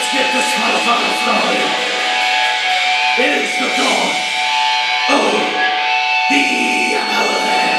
skip this motherfucking story. It is the dawn of the elephant.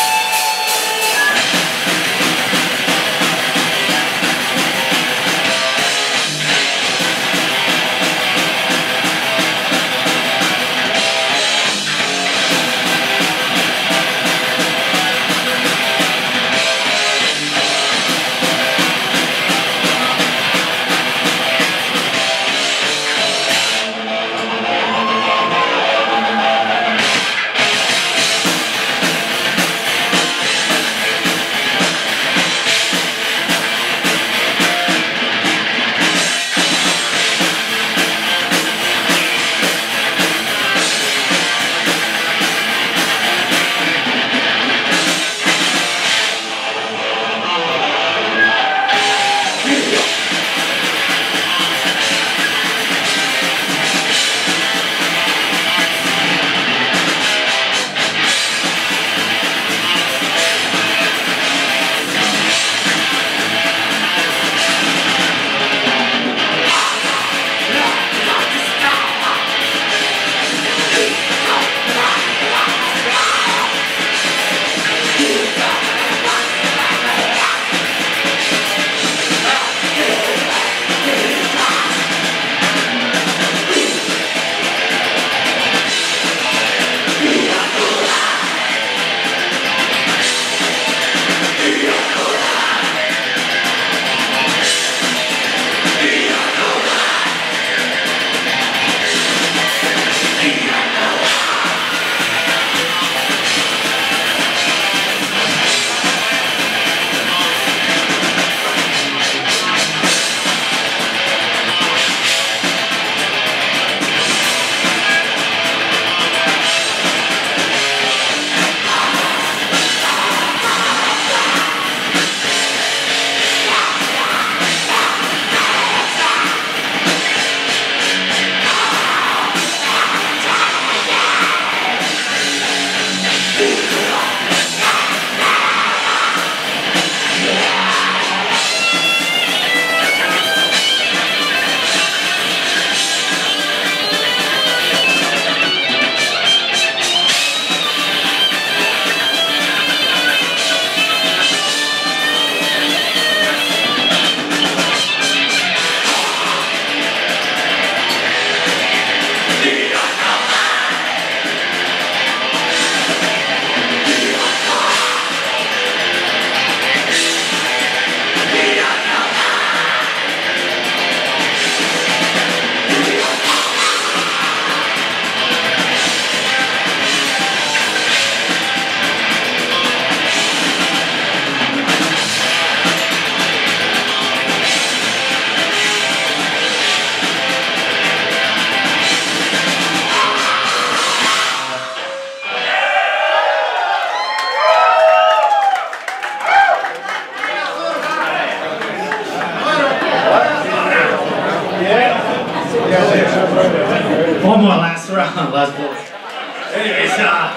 One more last round, last bullet. Anyways,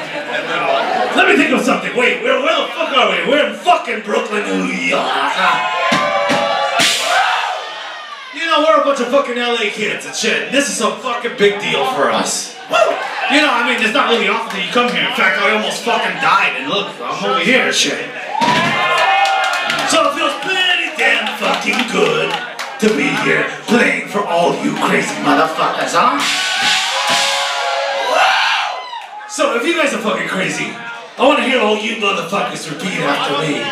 let me think of something. Wait, where the fuck are we? We're in fucking Brooklyn, New York. You know, we're a bunch of fucking LA kids and shit. And this is a fucking big deal for us. You know, I mean, it's not really often that you come here. In fact, I almost fucking died, and look, I'm over here and shit. So it feels pretty damn fucking good to be here playing for all you crazy motherfuckers, huh? So if you guys are fucking crazy, I want to hear all you motherfuckers repeat after me.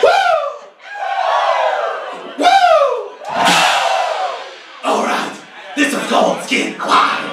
Woo! Woo! Alright, this one's called Skin Alive.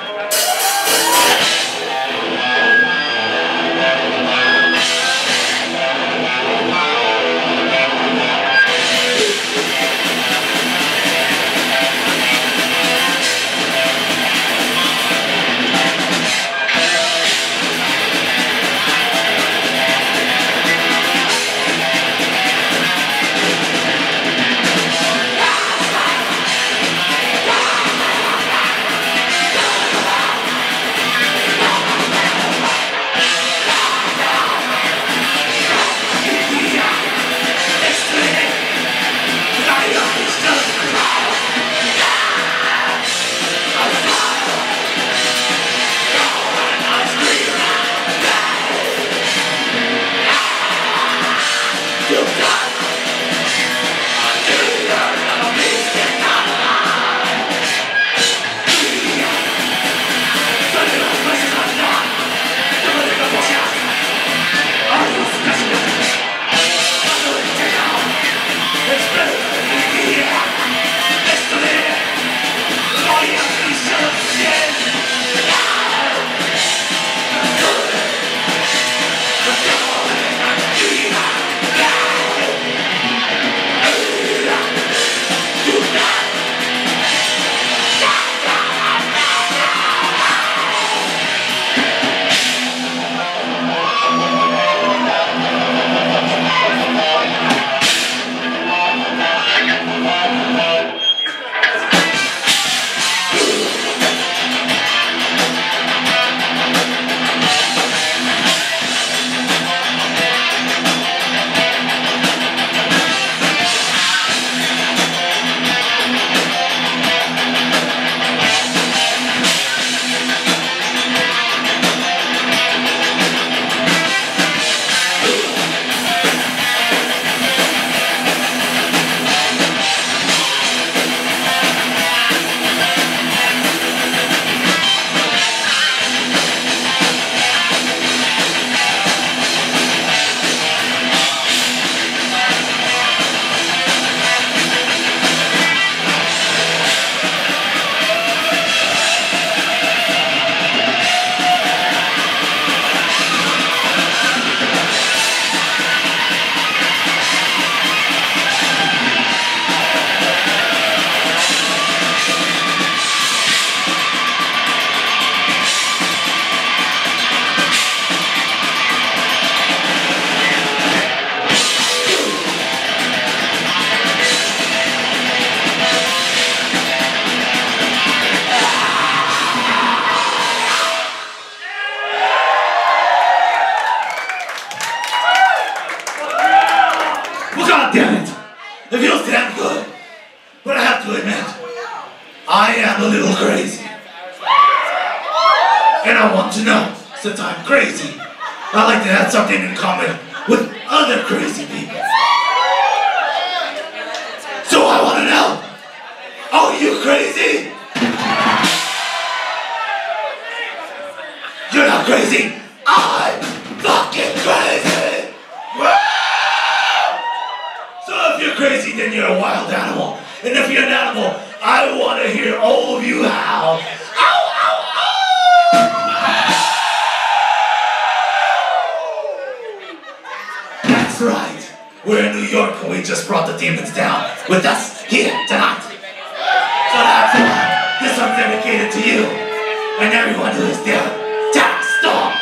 I'm a little crazy. And I want to know, since I'm crazy, I like to have something in common with other crazy people. So I want to know, are you crazy? You're not crazy. I'm fucking crazy. So if you're crazy, then you're a wild animal. And if you're an animal, I want to hear all of you howl. Ow, ow, ow! That's right. We're in New York and we just brought the demons down with us here tonight. So that's why this one's dedicated to you and everyone who is there. Stop!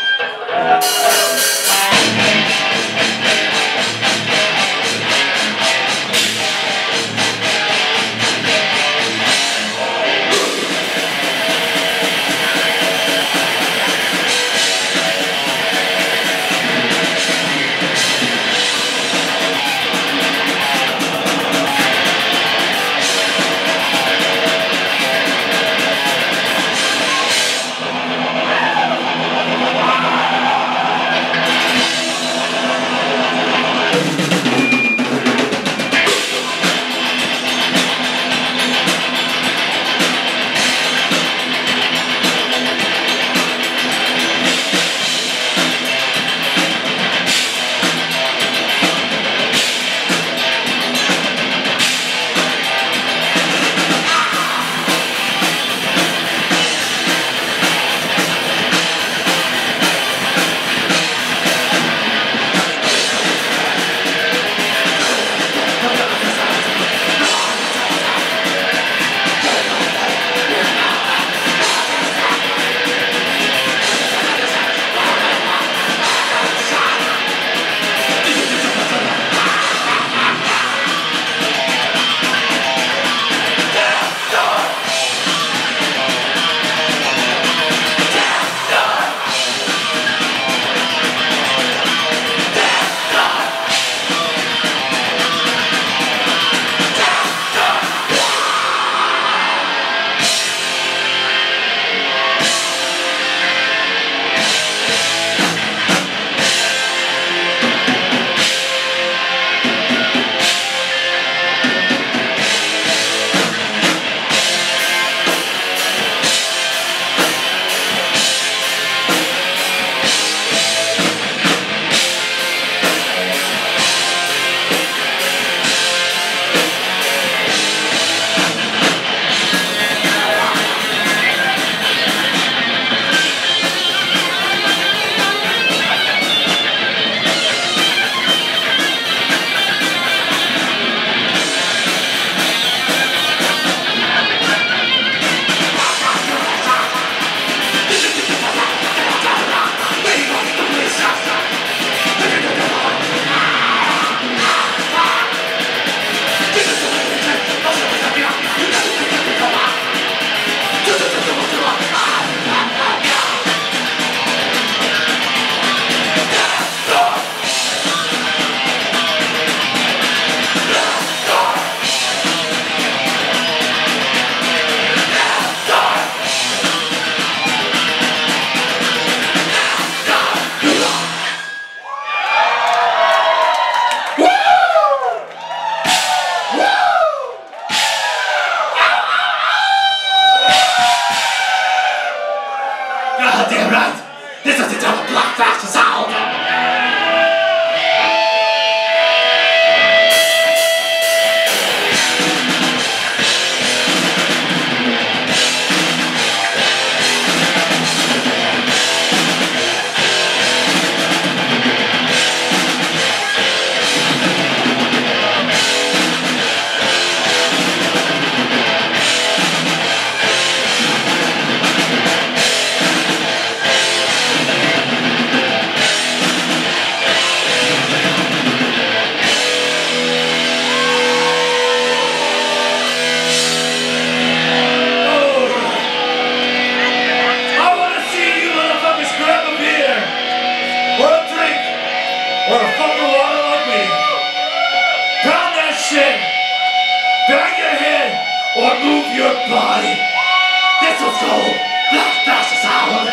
shit! Bang your head or move your body! This was called Black Dash Sound.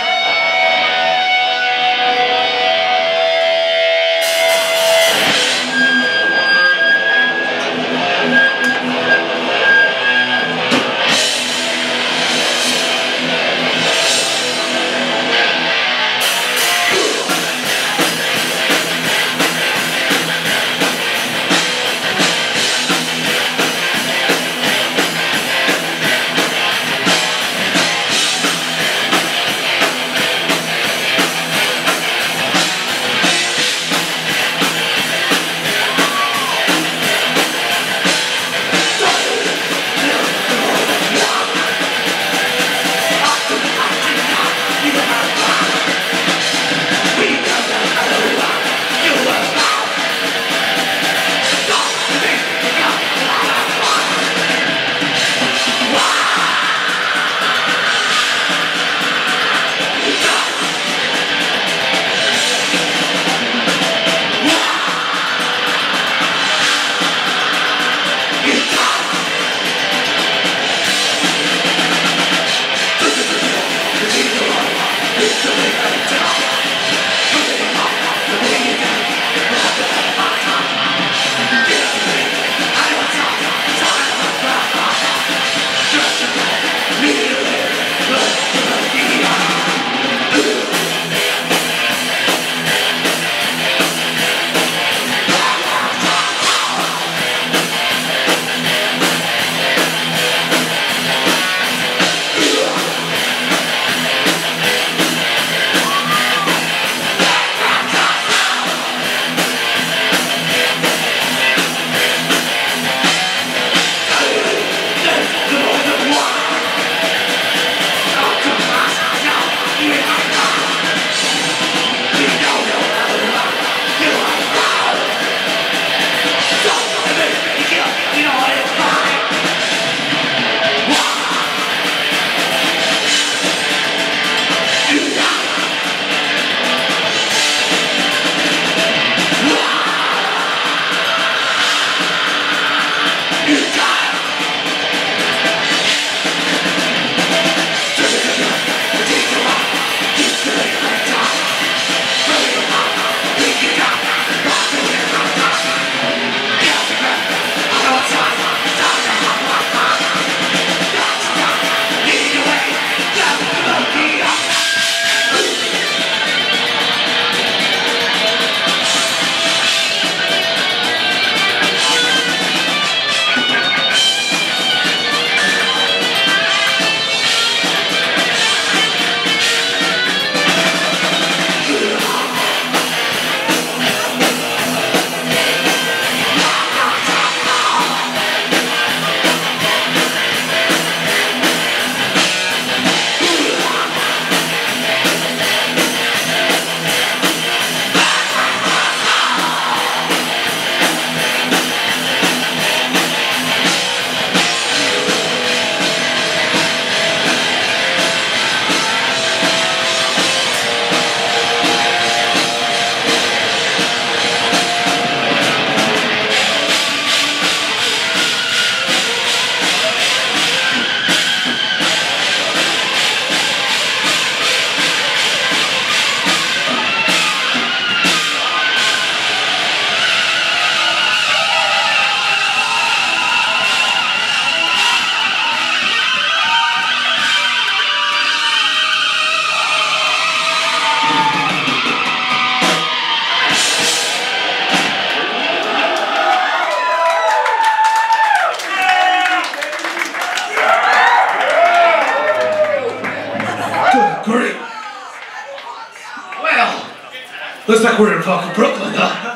Looks like we're in fucking Brooklyn, huh?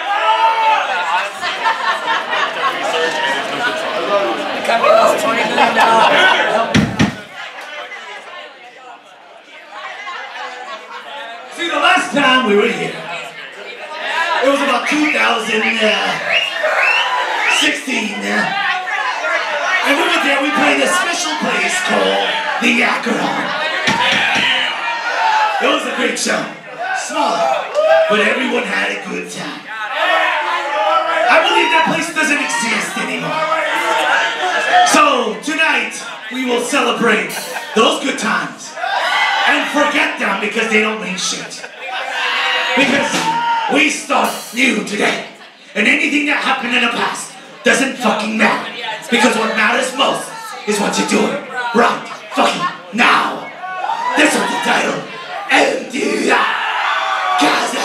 See, the last time we were here, it was about 2016. And we were there, we played a special place called the Akron. It was a great show. Small, but everyone had a good time. I believe that place doesn't exist anymore. So, tonight, we will celebrate those good times and forget them because they don't mean shit. Because we start new today, and anything that happened in the past doesn't fucking matter. Because what matters most is what you're doing right fucking now. This was the title, Empty Castle.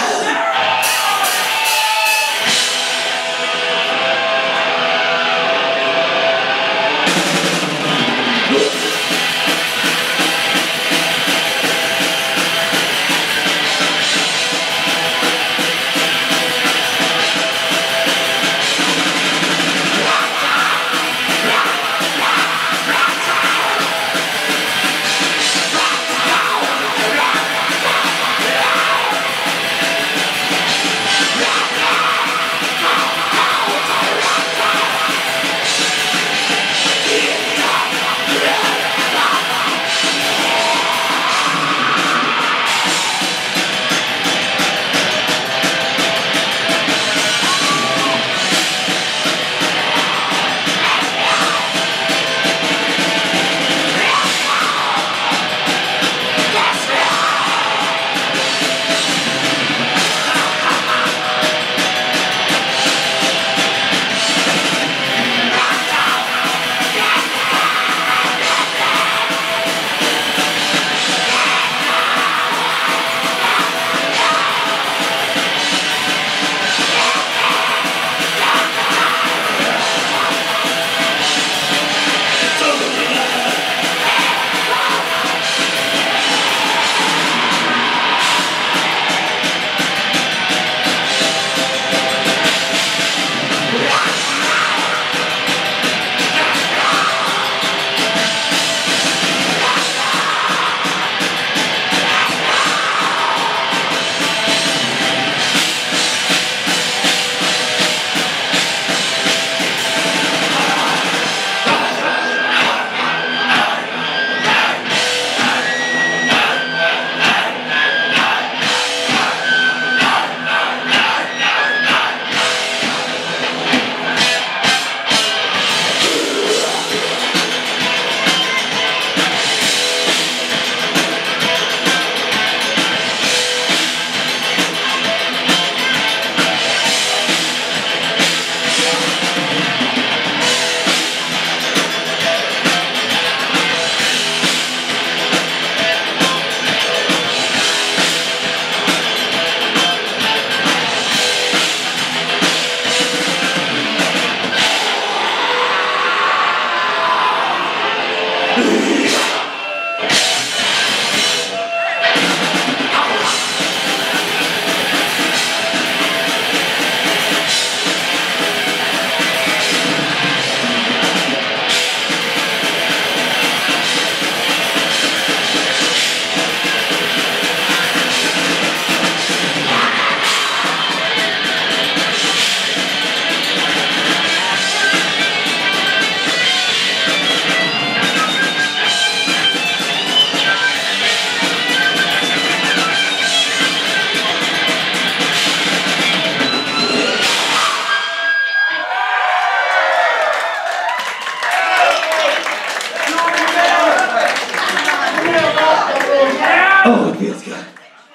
Oh, it feels good.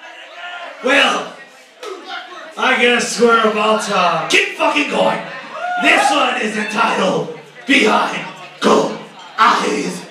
Well, I guess we're about to keep fucking going. This one is entitled Behind Gold Eyes.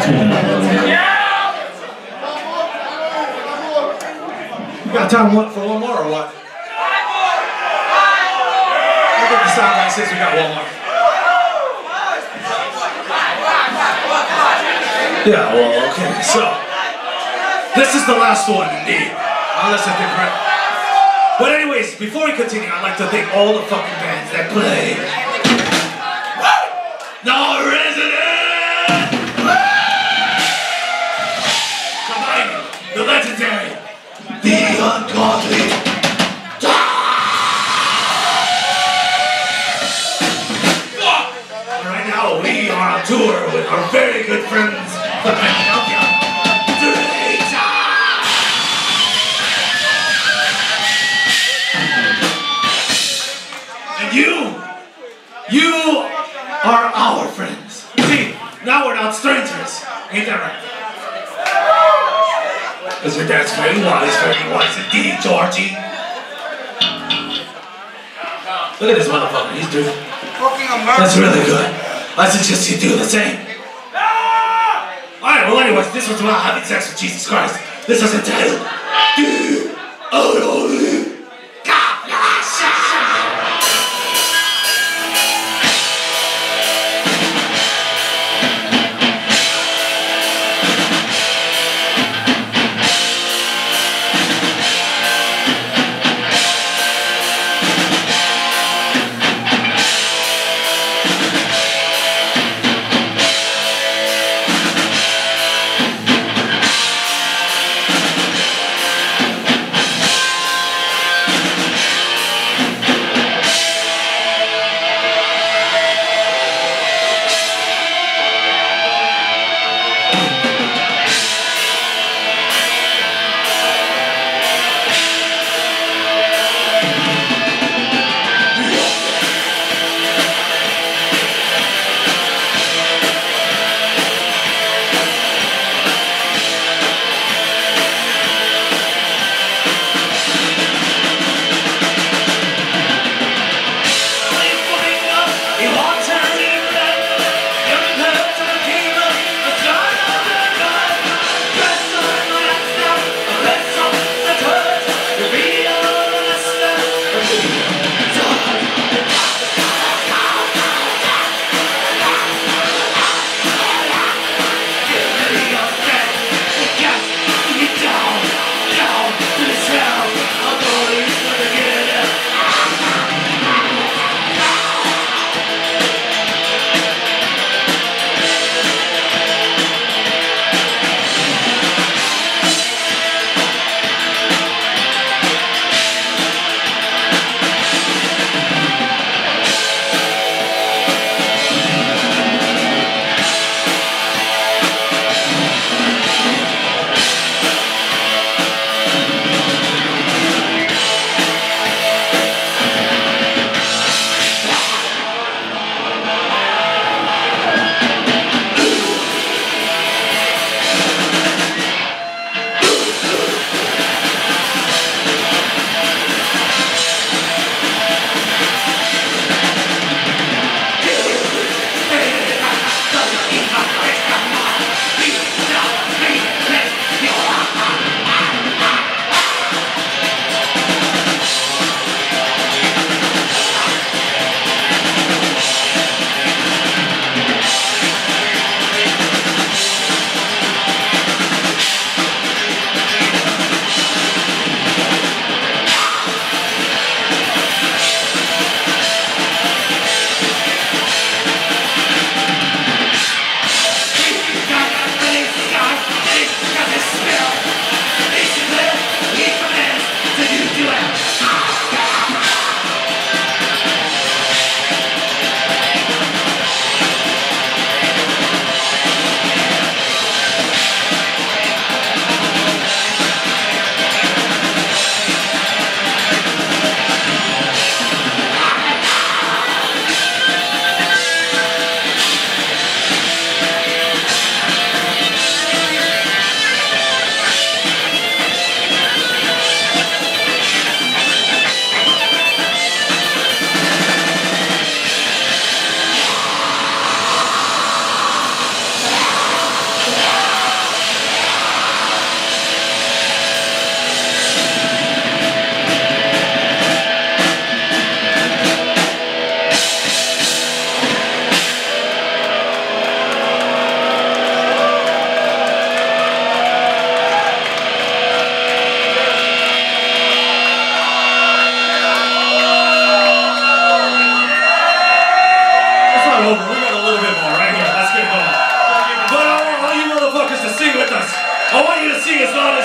You got time for one more or what? I think the sound guy says we got one more. Yeah, well, okay, so this is the last one indeed. Unless I think right. But anyways, before we continue, I'd like to thank all the fucking bands that play. No Resident! Combining the legendary, the ungodly. Right now, we are on tour with our very good friends from Philadelphia. Traitor! And you are our friends. See, now we're not strangers. Ain't that right? Because your dad's very wise indeed, Georgie. Look at this motherfucker, he's doing. That's really good. I suggest you do the same. Alright, well anyways, this was about having sex with Jesus Christ. This was entitled Outta.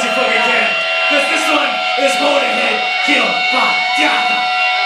you fucking can. Because this one is Motorhead, Kill by Death.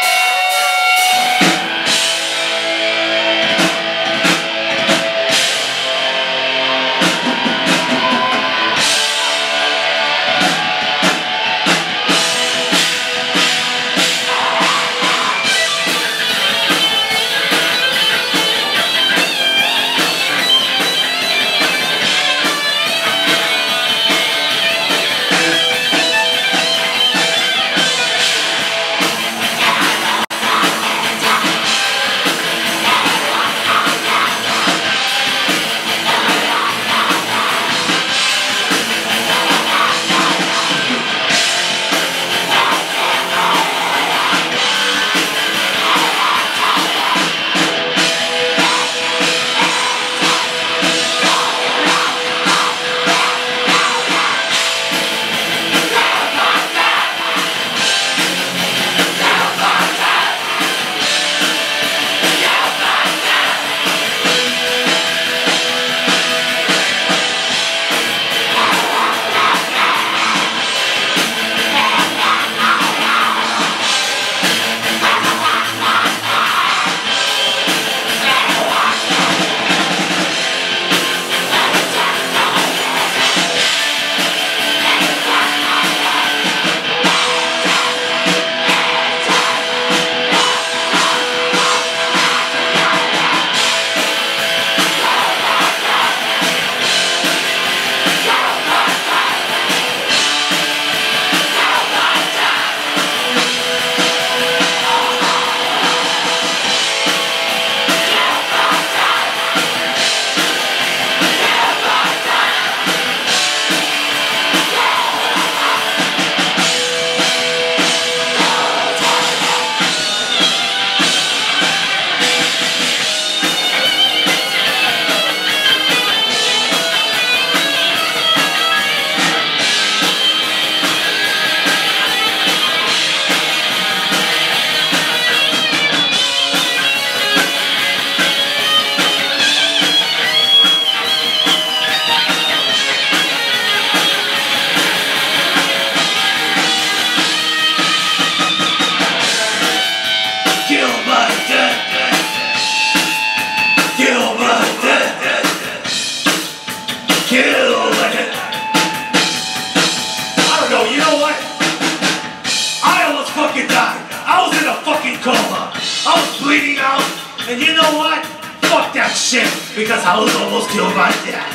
And you know what? Fuck that shit, because I was almost killed by death.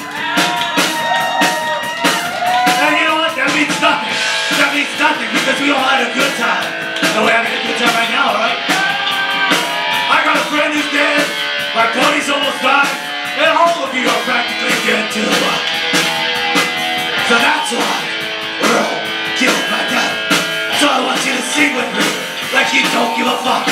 And you know what? That means nothing. That means nothing, because we all had a good time. And we're having a good time right now, alright? I got a friend who's dead, my buddy's almost died, and all of you are practically dead too. So that's why we're all killed by death. So I want you to sing with me, like you don't give a fuck.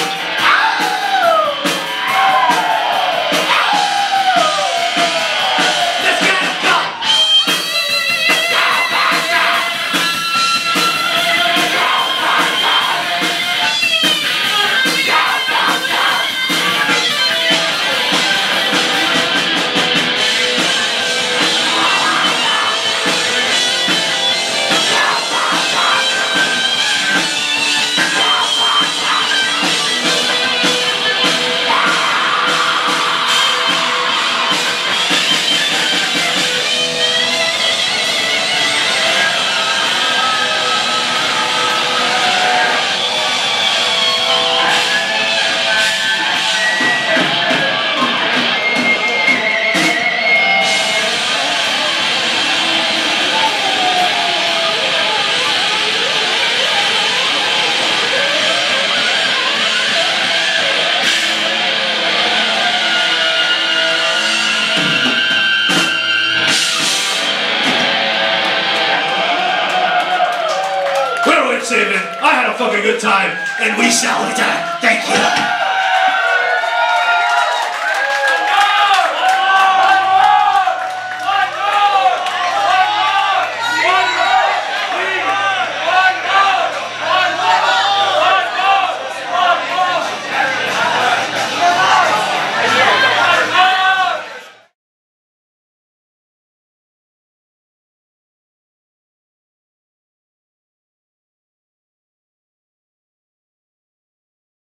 Witchaven, I had a fucking good time, and we shall return. Thank you.